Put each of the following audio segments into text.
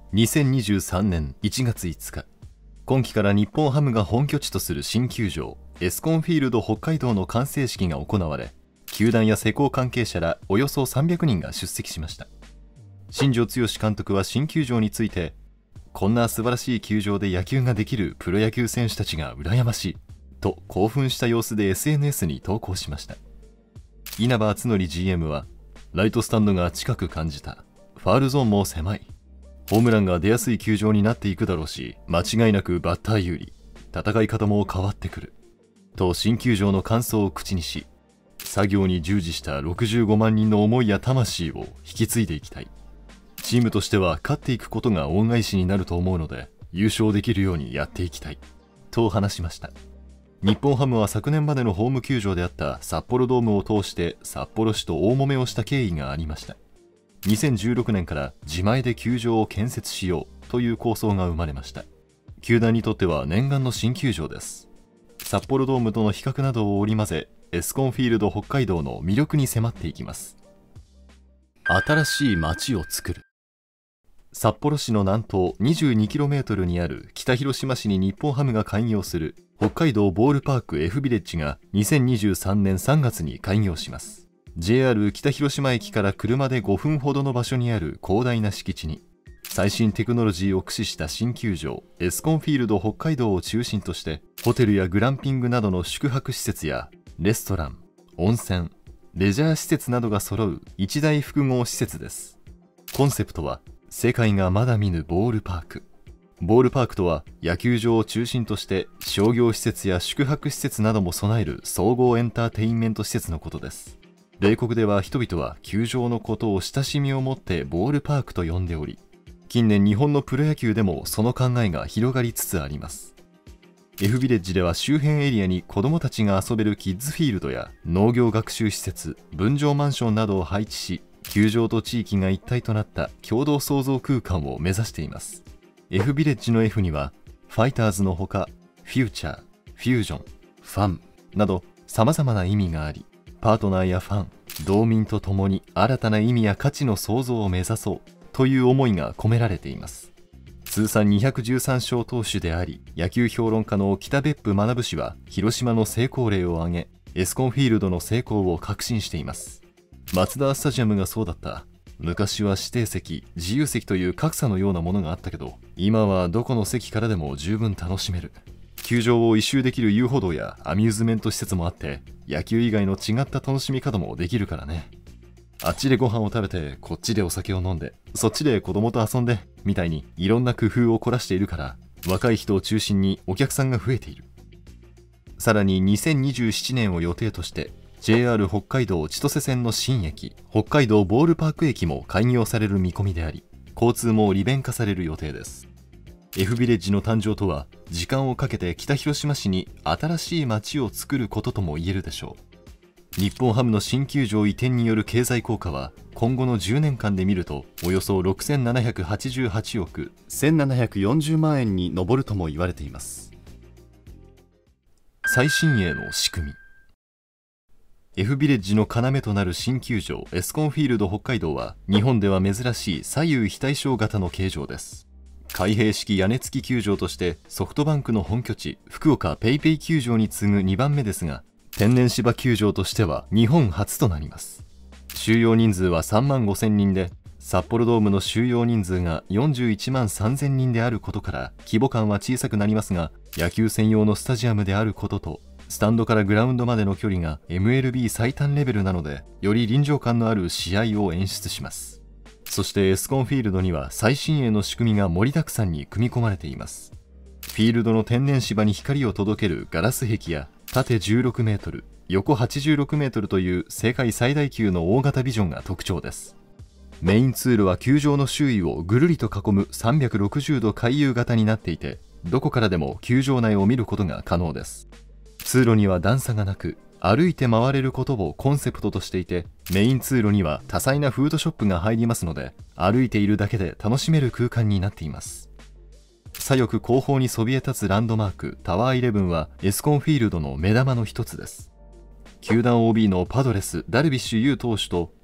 2023年1月5日、今季から日本ハムが本拠地とする新球場エスコンフィールド北海道の完成式が行われ、球団や施工関係者らおよそ300人が出席しました。新庄剛志監督は新球場について、こんな素晴らしい球場で野球ができるプロ野球選手たちが羨ましいと興奮した様子で SNS に投稿しました。稲葉篤紀 GM は、ライトスタンドが近く感じた、ファールゾーンも狭い、ホームランが出やすい球場になっていくだろうし、間違いなくバッター有利、戦い方も変わってくると新球場の感想を口にし、作業に従事した65万人の思いや魂を引き継いでいきたい、チームとしては勝っていくことが恩返しになると思うので優勝できるようにやっていきたいと話しました。日本ハムは昨年までのホーム球場であった札幌ドームを通して札幌市と大揉めをした経緯がありました。2016年から自前で球場を建設しようという構想が生まれました。球団にとっては念願の新球場です。札幌ドームとの比較などを織り交ぜ、エスコンフィールド北海道の魅力に迫っていきます。新しい街を作る。札幌市の南東 22km にある北広島市に日本ハムが開業する北海道ボールパーク F ビレッジが2023年3月に開業します。 JR 北広島駅から車で5分ほどの場所にある広大な敷地に、最新テクノロジーを駆使した新球場エスコンフィールド北海道を中心として、ホテルやグランピングなどの宿泊施設やレストラン、温泉、レジャー施設などが揃う一大複合施設です。コンセプトは世界がまだ見ぬボールパーク。ボールパークとは野球場を中心として商業施設や宿泊施設なども備える総合エンターテインメント施設のことです。米国では人々は球場のことを親しみを持ってボールパークと呼んでおり、近年日本のプロ野球でもその考えが広がりつつあります。F ビレッジでは周辺エリアに子どもたちが遊べるキッズフィールドや農業学習施設、分譲マンションなどを配置し、球場と地域が一体となった共同創造空間を目指しています。F ビレッジの F には、ファイターズのほか、フューチャー、フュージョン、ファンなど様々な意味があり、パートナーやファン、道民と共に新たな意味や価値の創造を目指そうという思いが込められています。通算213勝投手であり、野球評論家の北別府学氏は広島の成功例を挙げ、エスコンフィールドの成功を確信しています。マツダスタジアムがそうだった。昔は指定席、自由席という格差のようなものがあったけど、今はどこの席からでも十分楽しめる。球場を一周できる遊歩道やアミューズメント施設もあって、野球以外の違った楽しみ方もできるからね。あっちでご飯を食べて、こっちでお酒を飲んで、そっちで子供と遊んで、みたいにいろんな工夫を凝らしているから、若い人を中心にお客さんが増えている。さらに2027年を予定として、JR 北海道千歳線の新駅、北海道ボールパーク駅も開業される見込みであり、交通も利便化される予定です。F ビレッジの誕生とは、時間をかけて北広島市に新しい街を作ることとも言えるでしょう。日本ハムの新球場移転による経済効果は、今後の10年間で見ると、およそ6788億1740万円に上るとも言われています。最新鋭の仕組み。F ビレッジの要となる新球場エスコンフィールド北海道は、日本では珍しい左右非対称型の形状です。開閉式屋根付き球場としてソフトバンクの本拠地福岡ペイペイ球場に次ぐ2番目ですが、天然芝球場としては日本初となります。収容人数は3万5000人で、札幌ドームの収容人数が41万3000人であることから規模感は小さくなりますが、野球専用のスタジアムであることと、スタンドからグラウンドまでの距離が MLB 最短レベルなので、より臨場感のある試合を演出します。そしてエスコンフィールドには最新鋭の仕組みが盛りだくさんに組み込まれています。フィールドの天然芝に光を届けるガラス壁や、縦16メートル、横86メートルという世界最大級の大型ビジョンが特徴です。メイン通路は球場の周囲をぐるりと囲む360度回遊型になっていて、どこからでも球場内を見ることが可能です。通路には段差がなく、歩いて回れることをコンセプトとしていて、メイン通路には多彩なフードショップが入りますので、歩いているだけで楽しめる空間になっています。左翼後方にそびえ立つランドマークタワー11はエスコンフィールドの目玉の一つです。球団 OB のパドレスダルビッシュ有投手と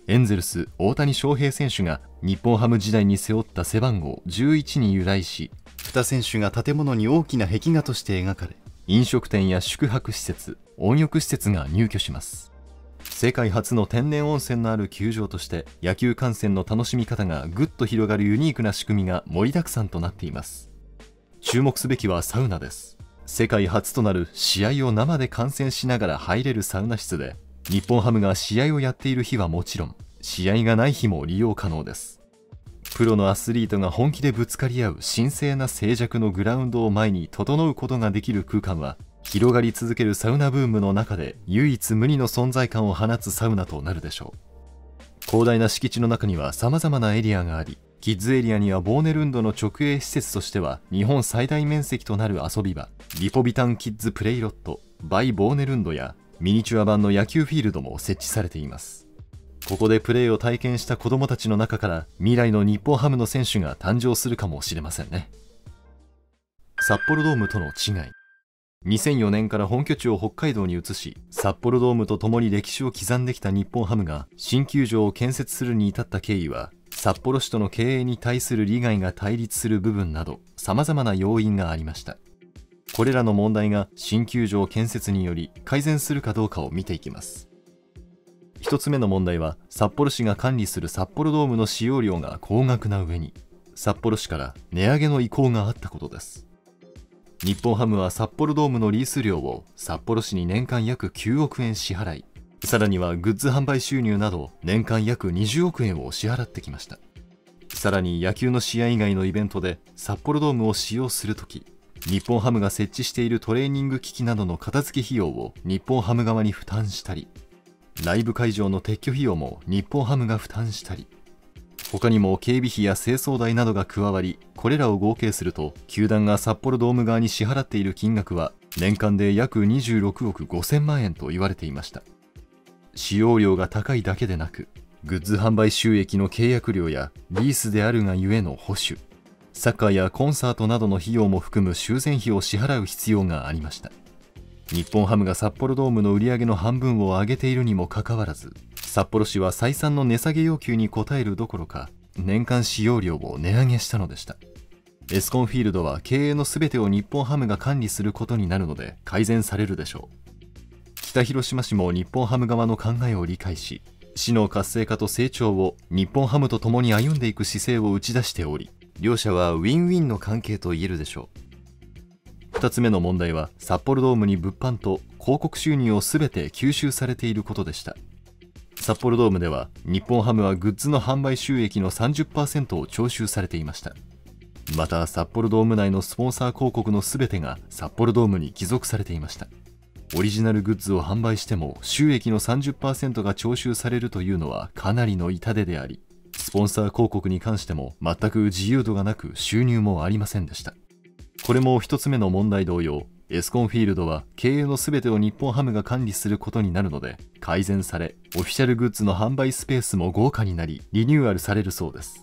エンゼルス大谷翔平選手が日本ハム時代に背負った背番号11に由来し、2選手が建物に大きな壁画として描かれ、飲食店や宿泊施設、温浴施設が入居します。世界初の天然温泉のある球場として野球観戦の楽しみ方がぐっと広がるユニークな仕組みが盛りだくさんとなっています。注目すべきはサウナです。世界初となる試合を生で観戦しながら入れるサウナ室で、日本ハムが試合をやっている日はもちろん、試合がない日も利用可能です。プロのアスリートが本気でぶつかり合う神聖な静寂のグラウンドを前に整うことができる空間は、広がり続けるサウナブームの中で唯一無二の存在感を放つサウナとなるでしょう。広大な敷地の中には様々なエリアがあり、キッズエリアにはボーネルンドの直営施設としては日本最大面積となる遊び場、リポビタンキッズプレイロット、バイボーネルンドやミニチュア版の野球フィールドも設置されています。ここでプレーを体験した子どもたちの中から未来の日本ハムの選手が誕生するかもしれませんね。札幌ドームとの違い。2004年から本拠地を北海道に移し、札幌ドームと共に歴史を刻んできた日本ハムが新球場を建設するに至った経緯は、札幌市との経営に対する利害が対立する部分など様々な要因がありました。これらの問題が新球場建設により改善するかどうかを見ていきます。一つ目の問題は、札幌市が管理する札幌ドームの使用料が高額な上に、札幌市から値上げの意向があったことです。日本ハムは札幌ドームのリース料を札幌市に年間約9億円支払い、さらにはグッズ販売収入など年間約20億円を支払ってきました。さらに野球の試合以外のイベントで札幌ドームを使用するとき、日本ハムが設置しているトレーニング機器などの片付け費用を日本ハム側に負担したり、ライブ会場の撤去費用も日本ハムが負担したり、他にも警備費や清掃代などが加わり、これらを合計すると球団が札幌ドーム側に支払っている金額は年間で約26億5000万円と言われていました。使用料が高いだけでなく、グッズ販売収益の契約料やリースであるがゆえの保守、サッカーやコンサートなどの費用も含む修繕費を支払う必要がありました。日本ハムが札幌ドームの売り上げの半分を上げているにもかかわらず、札幌市は再三の値下げ要求に応えるどころか、年間使用料を値上げしたのでした。エスコンフィールドは経営の全てを日本ハムが管理することになるので改善されるでしょう。北広島市も日本ハム側の考えを理解し、市の活性化と成長を日本ハムと共に歩んでいく姿勢を打ち出しており、両者はウィンウィンの関係と言えるでしょう。2つ目の問題は、札幌ドームに物販と広告収入を全て吸収されていることでした。札幌ドームでは日本ハムはグッズの販売収益の 30% を徴収されていました。また札幌ドーム内のスポンサー広告の全てが札幌ドームに帰属されていました。オリジナルグッズを販売しても収益の 30% が徴収されるというのはかなりの痛手であり、スポンサー広告に関しても全く自由度がなく収入もありませんでした。これも一つ目の問題同様、エスコンフィールドは経営の全てを日本ハムが管理することになるので改善され、オフィシャルグッズの販売スペースも豪華になりリニューアルされるそうです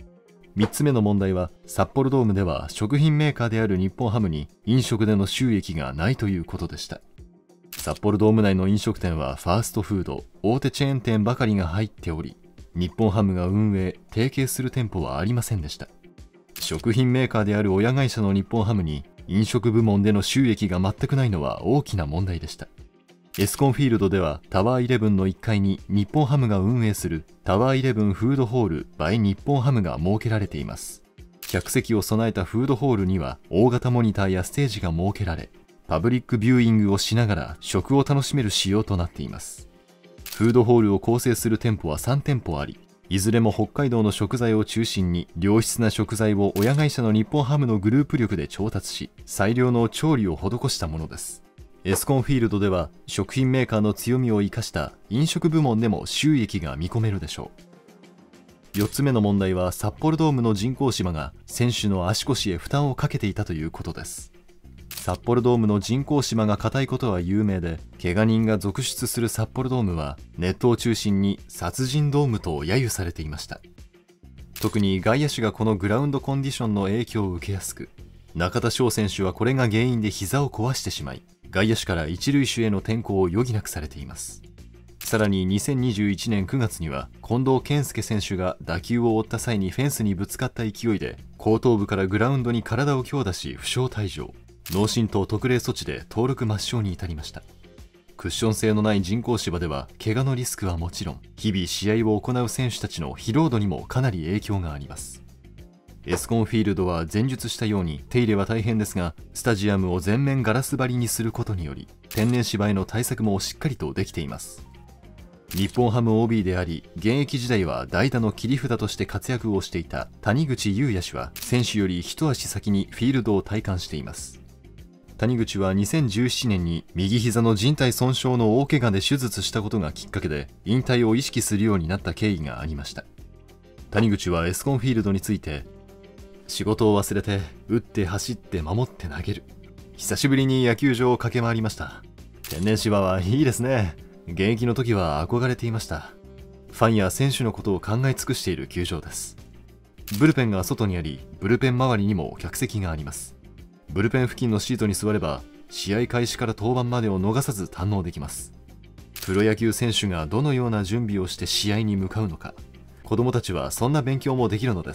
。3つ目の問題は、札幌ドームでは食品メーカーである日本ハムに飲食での収益がないということでした。札幌ドーム内の飲食店はファーストフード、大手チェーン店ばかりが入っており、日本ハムが運営・提携する店舗はありませんでした。食品メーカーである親会社の日本ハムに飲食部門での収益が全くないのは大きな問題でした。エスコンフィールドではタワー11の1階に日本ハムが運営するタワー11フードホール by 日本ハムが設けられています。客席を備えたフードホールには大型モニターやステージが設けられ、パブリックビューイングをしながら食を楽しめる仕様となっています。フードホールを構成する店舗は3店舗あり、いずれも北海道の食材を中心に良質な食材を親会社の日本ハムのグループ力で調達し、最良の調理を施したものです。エスコンフィールドでは食品メーカーの強みを生かした飲食部門でも収益が見込めるでしょう。4つ目の問題は、札幌ドームの人工芝が選手の足腰へ負担をかけていたということです。札幌ドームの人工芝が硬いことは有名で、怪我人が続出する札幌ドームはネットを中心に殺人ドームと揶揄されていました。特に外野手がこのグラウンドコンディションの影響を受けやすく、中田翔選手はこれが原因で膝を壊してしまい、外野手から一塁手への転向を余儀なくされています。 さらに2021年9月には近藤健介選手が打球を追った際にフェンスにぶつかった勢いで後頭部からグラウンドに体を強打し負傷退場、脳震盪特例措置で登録抹消に至りました。クッション性のない人工芝では怪我のリスクはもちろん、日々試合を行う選手たちの疲労度にもかなり影響があります。エスコンフィールドは前述したように手入れは大変ですが、スタジアムを全面ガラス張りにすることにより天然芝への対策もしっかりとできています。日本ハム OB であり、現役時代は代打の切り札として活躍をしていた谷口優也氏は選手より一足先にフィールドを体感しています。谷口は2017年に右膝の靭帯損傷の大怪我で手術したことがきっかけで引退を意識するようになった経緯がありました。谷口はエスコンフィールドについて、仕事を忘れて打って走って守って投げる、久しぶりに野球場を駆け回りました。天然芝はいいですね。現役の時は憧れていました。ファンや選手のことを考え尽くしている球場です。ブルペンが外にあり、ブルペン周りにも客席があります。ブルペン付近のシートに座れば試合開始から登板までを逃さず堪能できます。プロ野球選手がどのような準備をして試合に向かうのか、子供たちはそんな勉強もできるのです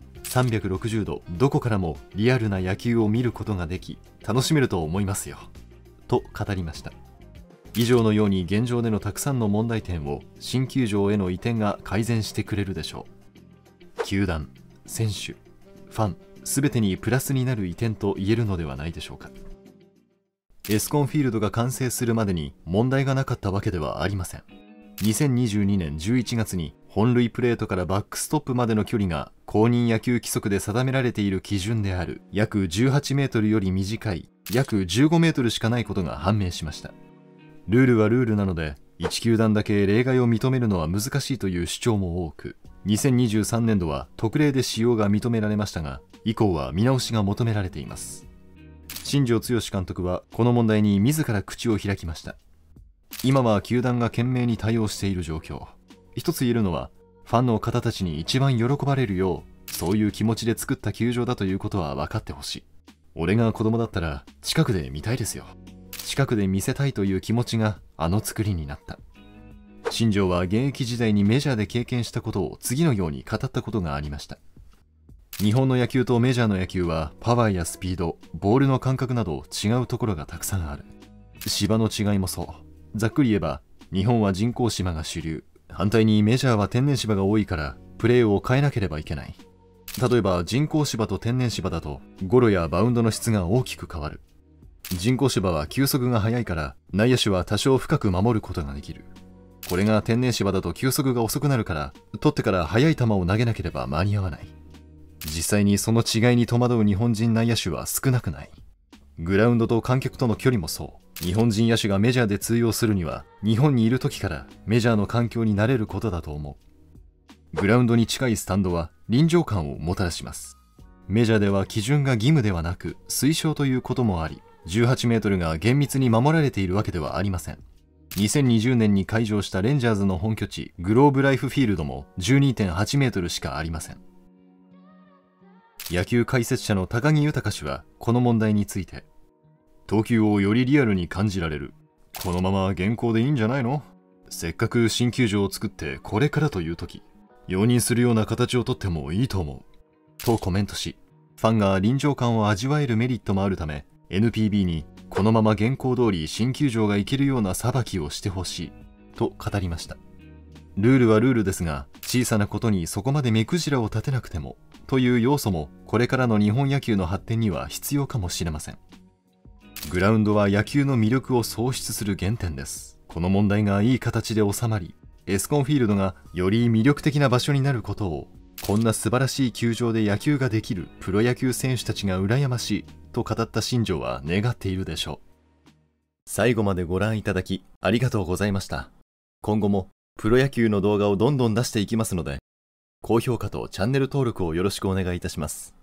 。360度どこからもリアルな野球を見ることができ楽しめると思いますよ、と語りました。以上のように現状でのたくさんの問題点を新球場への移転が改善してくれるでしょう。球団、選手、ファン全てにプラスになる移転と言えるのではないでしょうか。エスコンフィールドが完成するまでに問題がなかったわけではありません。2022年11月に本塁プレートからバックストップまでの距離が公認野球規則で定められている基準である約18メートルより短い約15メートルしかないことが判明しました。ルールはルールなので1球団だけ例外を認めるのは難しいという主張も多く、2023年度は特例で使用が認められましたが、以降は見直しが求められています。新庄剛志監督はこの問題に自ら口を開きました。今は球団が懸命に対応している状況。一つ言えるのは、ファンの方たちに一番喜ばれるよう、そういう気持ちで作った球場だということは分かってほしい。俺が子供だったら近くで見たいですよ。近くで見せたいという気持ちがあの作りになった。新庄は現役時代にメジャーで経験したことを次のように語ったことがありました。日本の野球とメジャーの野球はパワーやスピード、ボールの感覚など違うところがたくさんある。芝の違いもそう。ざっくり言えば日本は人工芝が主流、反対にメジャーは天然芝が多いからプレーを変えなければいけない。例えば人工芝と天然芝だとゴロやバウンドの質が大きく変わる。人工芝は球速が速いから内野手は多少深く守ることができる。これが天然芝だと球速が遅くなるから取ってから速い球を投げなければ間に合わない。実際にその違いに戸惑う日本人内野手は少なくない。グラウンドと観客との距離もそう。日本人野手がメジャーで通用するには日本にいる時からメジャーの環境に慣れることだと思う。グラウンドに近いスタンドは臨場感をもたらします。メジャーでは基準が義務ではなく推奨ということもあり、18メートルが厳密に守られているわけではありません。2020年に開場したレンジャーズの本拠地グローブライフフィールドも 12.8 メートルしかありません。野球解説者の高木豊氏はこの問題について、投球をよりリアルに感じられる。このまま現行でいいんじゃないの？せっかく新球場を作ってこれからという時、容認するような形をとってもいいと思う。とコメントし、ファンが臨場感を味わえるメリットもあるため、NPB にこのまま現行通り新球場が行けるような裁きをしてほしい。と語りました。ルールはルールですが、小さなことにそこまで目くじらを立てなくても、という要素もこれからの日本野球の発展には必要かもしれません。グラウンドは野球の魅力を創出する原点です。この問題がいい形で収まり、エスコンフィールドがより魅力的な場所になることを、こんな素晴らしい球場で野球ができるプロ野球選手たちが羨ましいと語った新庄は願っているでしょう。最後までご覧いただきありがとうございました。今後もプロ野球の動画をどんどん出していきますので、高評価とチャンネル登録をよろしくお願いいたします。